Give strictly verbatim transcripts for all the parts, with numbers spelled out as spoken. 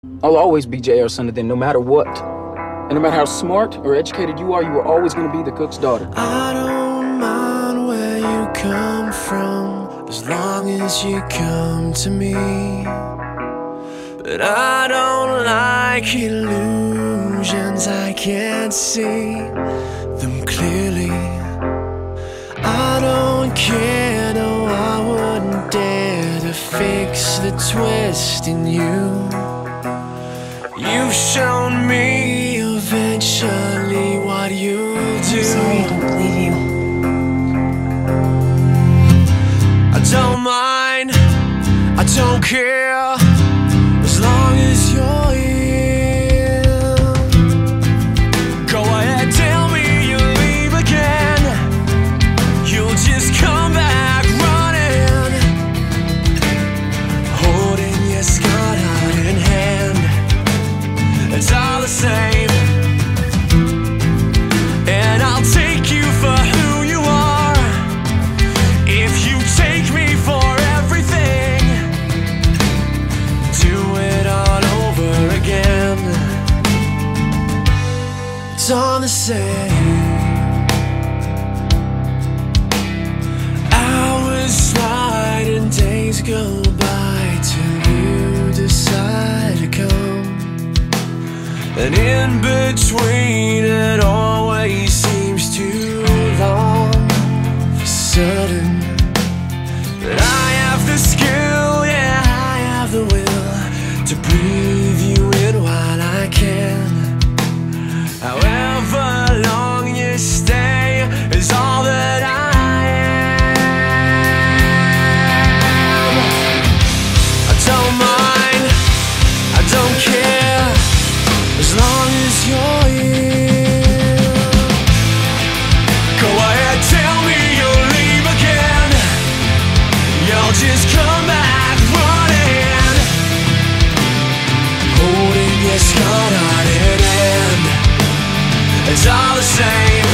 I'll always be J R's son to them, no matter what. And no matter how smart or educated you are, you are always going to be the cook's daughter. I don't mind where you come from, as long as you come to me. But I don't like illusions, I can't see them clearly. I don't care, no, I wouldn't dare to fix the twist in you. You've shown me eventually what you'll do. I'm sorry I don't believe you. I don't mind, I don't care, as long as you're here. Go ahead, tell me you'll leave again. You'll just come back running, holding your scarred heart in hand. It's all the same, and I'll take you for who you are. If you take me for everything, do it all over again. It's all the same. Hours slide and days go by till you decide to come. And in between, it always seems too long for certain. But I have the skill, yeah, I have the will to breathe you in while I can. However long you stay is all that I am. I don't mind, I don't care, as long as you're here. Go ahead, tell me you'll leave again. You'll just come back running, holding your scarred heart in hand. It's all the same,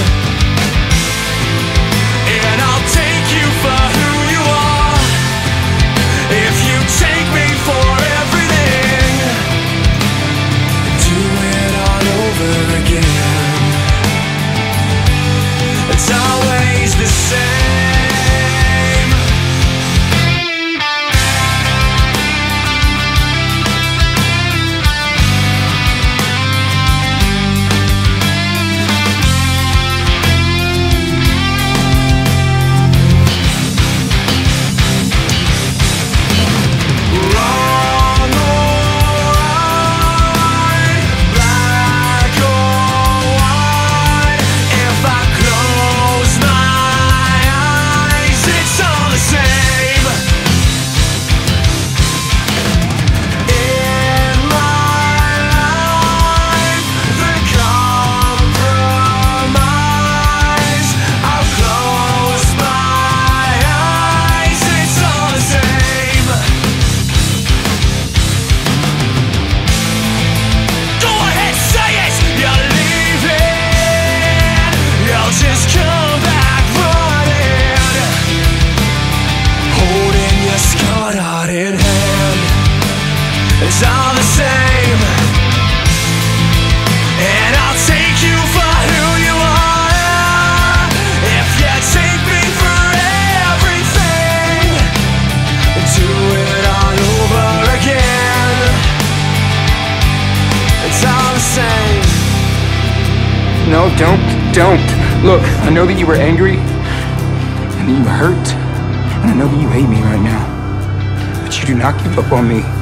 and I'll take you for who you are. If you take me for everything, do it all over again. It's always the same. It's all the same, and I'll take you for who you are. If you take me for everything, do it all over again. It's all the same. No, don't, don't. Look, I know that you were angry, and that you hurt, and I know that you hate me right now. But you do not give up on me.